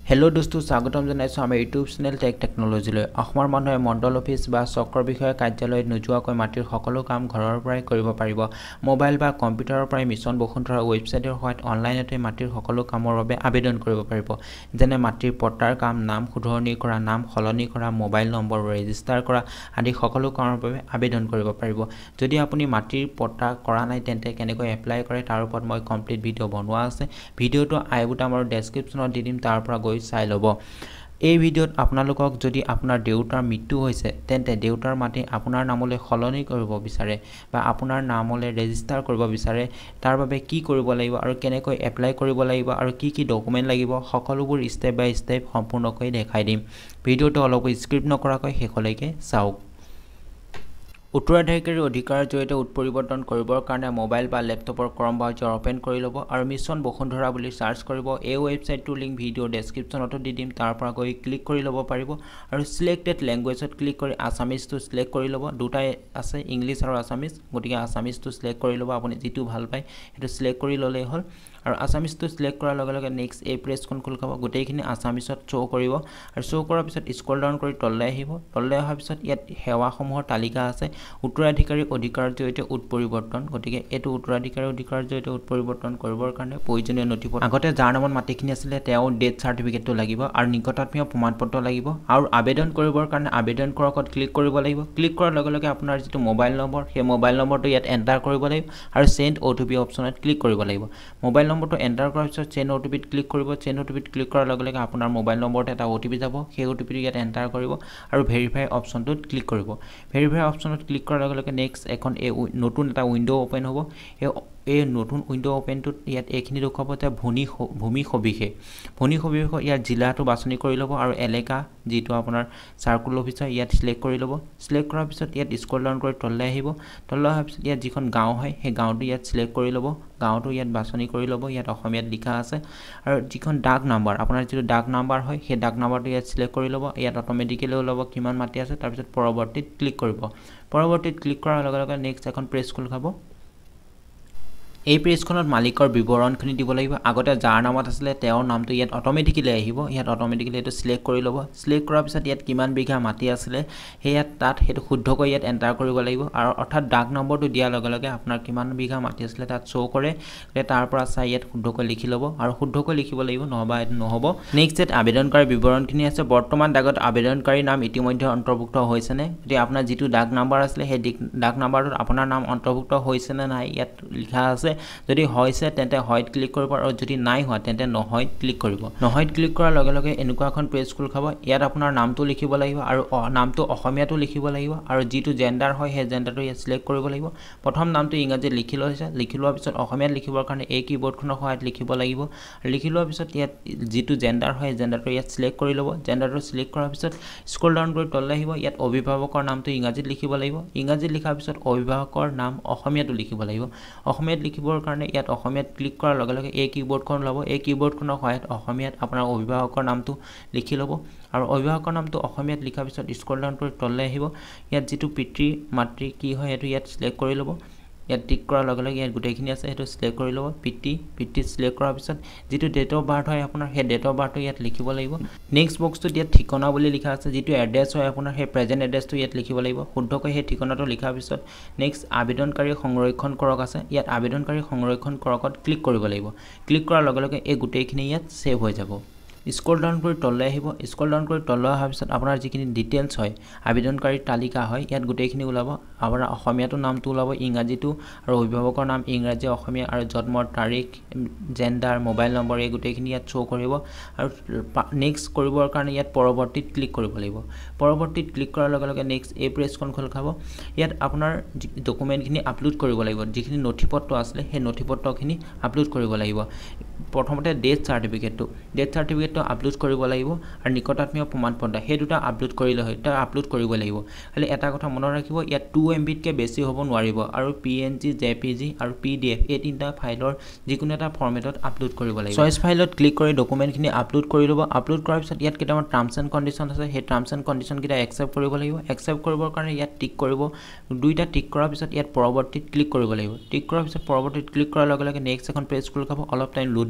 hello' দোস্তো স্বাগতম জনাইছো আমাৰ ইউটিউব চেনেল টেক টেকনলজিলৈ অসমৰ মানুহে মণ্ডল অফিচ বা চক্ৰ বিষয়া কাৰ্যালয়ত নোযোৱাকৈ মাটিৰ সকলো কাম ঘৰৰ পৰাই কৰিব পাৰিব মোবাইল বা কম্পিউটাৰৰ পৰাই মিছন বসুন্ধৰা ৱেবছাইটৰ সহায়ত অনলাইনতে মাটিৰ সকলো কামৰ বাবে আবেদন কৰিব পাৰিব যেনে মাটিৰ পট্টাৰ কাম নাম শুধৰণি কৰা নাম সলনি কৰা মোবাইল নম্বৰ ৰেজিষ্টাৰ কৰা আদি সকলো কামৰ বাবে আবেদন কৰিব পাৰিব যদি আপুনি মাটিৰ পট্টা কৰা নাই তেন্তে কেনেকৈ এপ্লাই কৰে তাৰ ওপৰত মই কমপ্লিট ভিডিঅ' বনোৱা আছে ভিডিঅ'টো আই বুটাম আৰু ডেছক্ৰিপশ্যনত দি দিম তাৰ পৰা গৈ চাই ল'ব এই ভিডিঅ'ত আপোনালোকক যদি আপোনাৰ দেউতাৰ মৃত্যু হৈছে তেন্তে দেউতাৰ মাটি আপোনাৰ নামলৈ সলনি কৰিব বিচাৰে বা আপোনাৰ নামলৈ ৰেজিষ্টাৰ কৰিব বিচাৰে তাৰ বাবে কি কৰিব লাগিব আৰু কেনেকৈ এপ্লাই কৰিব লাগিব আৰু কি ডকুমেন্ট লাগিব সকলোবোৰ ষ্টেপ বাই ষ্টেপ সম্পূৰ্ণকৈ দেখাই দিম ভিডিঅ'টো অলপ স্ক্ৰিপ্ট নকৰাকৈ শেষলৈকে চাওক উত্তৰাধিকাৰী অধিকাৰৰ জৰিয়তে উৎপৰিৱৰ্তন কৰিবৰ কাৰণে মোবাইল বা লেপটপৰ ক্ৰম ব্ৰাউজাৰ ওপেন কৰি ল'ব আৰু মিছন বসুন্ধৰা বুলি সাৰ্চ কৰিব এই ৱেবছাইটটোৰ লিংক ভিডিঅ' ডেছক্ৰিপশ্যনতো দি দিম তাৰ পৰা গৈ ক্লিক কৰি ল'ব পাৰিব আৰু সিলেক্টেড ল্যাঙ্গুৱেজত ক্লিক কৰি আসামিজটো সিলেক্ট কৰি ল'ব দুটাই আছে ইংলিছ আৰু আসামিজ গতিকে আসামিজটো সিলেক্ট কৰি ল'ব আপুনি যেটো ভাল পায় হেতু সিলেক্ট কৰি ল'লেই হ'ল আৰু আসামিজটো সিলেক্ট কৰাৰ লগে লগে নেক্সট এই পেজখন খুল খাব গোটেইখিনি আসামিজত শো কৰিব আৰু শো কৰাৰ পিছত স্ক্ৰল ডাউন কৰি তললৈ আহিব তললৈ অহাৰ পিছত ইয়াত সেৱাসমূহৰ তালিকা আছে উত্তৰাধিকাৰী অধিকাৰৰ জৰিয়তে উৎপৰিৱৰ্তন গতিকে এটো উত্তৰাধিকাৰী অধিকাৰৰ জৰিয়তে উৎপৰিৱৰ্তন কৰিবৰ কাৰণে প্ৰয়োজনীয় নথিপত্ৰ আগতে যাৰ নামত মাটিখিনি আছিল তেওঁ ডেথ সাৰ্টিফিকেটটো লাগিব আৰু নিকটাত্মীয় প্ৰমাণপত্ৰ লাগিব আৰু আবেদন কৰিবৰ কাৰণে আবেদন কৰকত ক্লিক কৰিব লাগিব ক্লিক কৰাৰ লগে লগে আপোনাৰ যেটো মোবাইল নম্বৰ সেই মোবাইল নম্বৰটো ইয়াত এন্টাৰ কৰিব লাগিব আৰু সেন্ড ওটিপি অপচনত ক্লিক কৰিব লাগিব মোবাইল নম্বৰটো এন্টাৰ কৰাৰ পিছত সেন্ড ওটিপিত ক্লিক কৰিব সেন্ড ওটিপিত ক্লিক কৰাৰ লগে লগে আপোনাৰ মোবাইল নম্বৰত এটা ওটিপি যাব সেই ওটিপিটো ইয়াত এন্টাৰ কৰিব আৰু ভেৰিফাই অপচনটোত ক্লিক কৰিব ভেৰিফাই অপচনত ক্লিক কৰাৰ লগে লগে নেক্সট এখন এই নতুন এটা উইন্ডো ওপেন হ'ব এই নতুন উইন্ডো ওপেনটোত ইয়াত এইখিনি দেখাব যে ভূমি সবিশেষ ইয়াৰ জিলাটো বাছনি কৰি ল'ব আৰু এলেকা যেটো আপোনাৰ সাৰ্কুল অফিচাৰ ইয়াত সিলেক্ট কৰি ল'ব সিলেক্ট কৰাৰ পিছত ইয়াত স্ক্ৰল ডাউন কৰি তললৈ আহিব তললৈ অহাৰ পিছত ইয়াত যিখন গাঁও হয় সেই গাঁওটো ইয়াত সিলেক্ট কৰি ল'ব গাঁওটো ইয়াত বাছনি কৰি ল'ব ইয়াত অসমীয়াত লিখা আছে আৰু যিখন ডাক নাম্বাৰ আপোনাৰ যেটো ডাক নাম্বাৰ হয় সেই ডাক নাম্বাৰটো ইয়াত সিলেক্ট কৰি ল'ব ইয়াত অটোমেটিক্যালি ওলাব কিমান মাটি আছে তাৰ পিছত পৰৱৰ্তীত ক্লিক কৰিব পৰৱৰ্তীত ক্লিক কৰাৰ লগে লগে নেক্সট এখন পেজ খুল খাব এই পেজখনত মালিকৰ বিৱৰণখিনি দিব লাগিব আগতে যাৰ নামত আছিল তেওঁৰ নামটো ইয়াত অটোমেটিক্যালি আহিব ইয়াত অটোমেটিক্যালি এটো সিলেক্ট কৰি ল'ব সিলেক্ট কৰাৰ পিছত ইয়াত কিমান বিঘা মাটি আছিল হেয়াত তাত হেতু শুদ্ধকৈ ইয়াত এন্টাৰ কৰিব লাগিব আৰু অৰ্থাৎ ডাক নম্বৰটো দিয়াৰ লগে লগে আপোনাৰ কিমান বিঘা মাটি আছিল তাত শো কৰে তাৰ পৰা চাই ইয়াত শুদ্ধকৈ লিখি ল'ব আৰু শুদ্ধকৈ লিখিব লাগিব নহবা এটো নহব নেক্সট এট আবেদনকাৰী বিৱৰণখিনি আছে বৰ্তমান ডাকত আবেদনকাৰী নাম ইতিমধ্যে অন্তৰ্ভুক্ত হৈছে নে যদি আপোনাৰ যেটো ডাক নাম্বাৰ আছিল সেই ডাক নাম্বাৰটোত আপোনাৰ নাম অন্তৰ্ভুক্ত হৈছে নে নাই ইয়াত লিখা আছে যদি হয়ছে তেন্তে হয়ত ক্লিক কৰিব আৰু যদি নাই হোৱা তেন্তে নহয়ত ক্লিক কৰিব নহয়ত ক্লিক কৰাৰ লগে লগে এনেকুৱা এখন পেজ খুল খাব ইয়াত আপোনাৰ নামটো লিখিব লাগিব আৰু নামটো অসমীয়াটো লিখিব লাগিব আৰু যেটো জেন্ডাৰ হয় সেই জেন্ডাৰটো ইয়াত সিলেক্ট কৰিব লাগিব প্ৰথম নামটো ইংৰাজীত লিখি লৈছে লিখি লোৱাৰ পিছত অসমীয়াত লিখিবৰ কাৰণে এই কিবোৰ্ডখনৰ সহায়ত লিখিব লাগিব লিখি লোৱাৰ পিছত ইয়াত যেটো জেন্ডাৰ হয় জেন্ডাৰটো ইয়াত সিলেক্ট কৰি ল'ব জেন্ডাৰটো সিলেক্ট কৰাৰ পিছত স্ক্ৰল ডাউন কৰি তললৈ আহিব ইয়াত অভিভাৱকৰ নামটো ইংৰাজীত লিখিব লাগিব ইংৰাজীত লিখাৰ পিছত অভিভাৱকৰ নাম অসমীয়াটো লিখিব লাগিব অসমীয়াত লিখিবৰ কাৰণে ইয়াত অসমীয়াত ক্লিক কৰাৰ লগে লগে এই কিবোৰ্ডখন ল'ব এই কিবোৰ্ডখনৰ সহায়ত অসমীয়াত আপোনাৰ অভিভাৱকৰ নামটো লিখি ল'ব আৰু অভিভাৱকৰ নামটো অসমীয়াত লিখাৰ পিছত স্ক্ৰল ডাউন কৰি তললৈ আহিব ইয়াত যেটো পিতৃ মাতৃ কি হয় এটো ইয়াত সিলেক্ট কৰি ল'ব ইয়াত টিক কৰাৰ লগে লগে ইয়াত গোটেইখিনি আছে হেতু সিলেক্ট কৰি ল'ব পিতৃ সিলেক্ট কৰাৰ পিছত যেটো ডেট অফ বাৰ্থ হয় আপোনাৰ সেই ডেট অফ বাৰ্থটো ইয়াত লিখিব লাগিব নেক্সট বক্সটোত ইয়াত ঠিকনা বুলি লিখা আছে যেটো এড্ৰেছ হয় আপোনাৰ সেই প্ৰেজেন্ট এড্ৰেছটো ইয়াত লিখিব লাগিব শুদ্ধকৈ সেই ঠিকনাটো লিখাৰ পিছত নেক্সট আবেদনকাৰী সংৰক্ষণ কৰক আছে ইয়াত আবেদনকাৰী সংৰক্ষণ কৰকত ক্লিক কৰিব লাগিব ক্লিক কৰাৰ লগে লগে এই গোটেইখিনি ইয়াত সেভ হৈ যাব স্ক্ৰল ডাউন কৰি তললৈ আহিব স্ক্ৰল ডাউন কৰি তললৈ অহাৰ পিছত আপোনাৰ যিখিনি ডিটেইলছ হয় আবেদনকাৰীৰ তালিকা হয় ইয়াত গোটেইখিনি ওলাব আপোনাৰ অসমীয়াটো নামটো ওলাব ইংৰাজীটো আৰু অভিভাৱকৰ নাম ইংৰাজী অসমীয়া আৰু জন্মৰ তাৰিখ জেন্ডাৰ মোবাইল নম্বৰ এই গোটেইখিনি ইয়াত শো কৰিব আৰু নেক্সট কৰিবৰ কাৰণে ইয়াত পৰৱৰ্তীত ক্লিক কৰিব লাগিব পৰৱৰ্তীত ক্লিক কৰাৰ লগে লগে নেক্সট এই পেজখন খোল খাব ইয়াত আপোনাৰ ডকুমেন্টখিনি আপলোড কৰিব লাগিব যিখিনি নথিপত্ৰ আছিল সেই নথিপত্ৰখিনি আপলোড কৰিব লাগিব প্ৰথমতে ডেথ সাৰ্টিফিকেটটো আপলোড কৰিব লাগিব আৰু নিকটাত্মীয় প্ৰমাণপত্ৰ সেই দুটা আপলোড কৰিলে হয় তাৰ আপলোড কৰিব লাগিব খালি এটা কথা মনত ৰাখিব ইয়াত 2 MB কে বেছি হ'ব নোৱাৰিব আৰু PNG JPG আৰু PDF এই তিনটা ফাইলৰ যিকোনো এটা ফৰমেটত আপলোড কৰিব লাগিব চয়েস ফাইলত ক্লিক কৰি ডকুমেন্টখিনি আপলোড কৰি ল'ব আপলোড কৰাৰ পিছত ইয়াত কেইটামান টাৰ্মছ এণ্ড কণ্ডিশ্যন আছে সেই টাৰ্মছ এণ্ড কণ্ডিশ্যন কিটা একচেপ্ট কৰিব লাগিব একচেপ্ট কৰিবৰ কাৰণে ইয়াত টিক কৰিব দুইটা টিক কৰাৰ পিছত ইয়াত পৰৱৰ্তীত ক্লিক কৰিব লাগিব টিক কৰাৰ পিছত পৰৱৰ্তীত ক্লিক কৰাৰ লগে লগে নেক্সট এখন পেজ খুল খাব অলপ টাইম লোডিং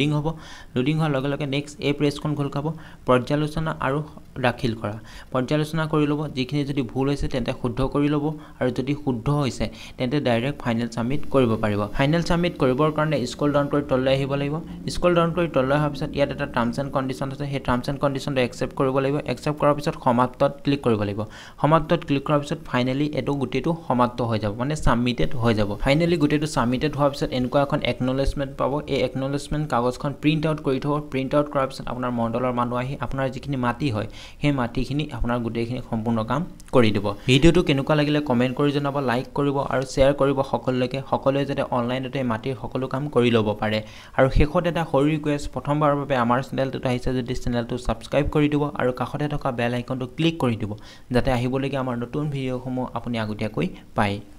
লোডিং হ'ব লোডিং হোৱাৰ লগে লগে নেক্সট এই পেজখন খোল খাব পৰ্যালোচনা আৰু দাখিল কৰা পৰ্যালোচনা কৰি ল'ব যিখিনি যদি ভুল হৈছে তেন্তে শুদ্ধ কৰি ল'ব আৰু যদি শুদ্ধ হৈছে তেন্তে ডাইৰেক্ট ফাইনেল সাবমিট কৰিব পাৰিব ফাইনেল সাবমিট কৰিবৰ কাৰণে স্ক্ৰল ডাউন কৰি তললৈ আহিব লাগিব স্ক্ৰল ডাউন কৰি তললৈ অহাৰ পিছত ইয়াত এটা টাৰ্মছ এণ্ড কণ্ডিশ্যন আছে সেই টাৰ্মছ এণ্ড কণ্ডিশ্যনটো একচেপ্ট কৰিব লাগিব একচেপ্ট কৰাৰ পিছত সমাপ্তত ক্লিক কৰিব লাগিব সমাপ্তত ক্লিক কৰাৰ পিছত ফাইনেলি এটো গুটেটো সমাপ্ত হৈ যাব মানে সাবমিটেড হৈ যাব ফাইনেলি গুটেটো সাবমিটেড হোৱাৰ পিছত এনেকুৱা এখন একনলেজমেন্ট পাব এই একনলেজমেন্ট কাগজখন প্ৰিন্ট আউট কৰি থব প্ৰিন্ট আউট কৰাৰ পিছত আপোনাৰ মণ্ডলৰ মানুহ আহি আপোনাৰ যিখিনি মাটি হয় সেই মাটিখিনি আপোনাৰ গুটেখিনি সম্পূৰ্ণ কাম কৰি দিব ভিডিওটো কেনেকুৱা লাগিলে কমেন্ট কৰি জনাব লাইক কৰিব আৰু শেয়াৰ কৰিব সকলোলৈকে সকলোৱে যাতে অনলাইনতে মাটিৰ সকলো কাম কৰি ল'ব পাৰে আৰু শেষত এটা সৰু ৰিকুৱেষ্ট প্ৰথমবাৰৰ বাবে আমাৰ চেনেলটোত আহিছে যদি চেনেলটো সাবস্ক্ৰাইব কৰি দিব আৰু কাষতে থকা বেল আইকনটো ক্লিক কৰি দিব যাতে আহিবলগীয়া আমাৰ নতুন ভিডিঅ'সমূহ আপুনি আগতীয়াকৈ পায়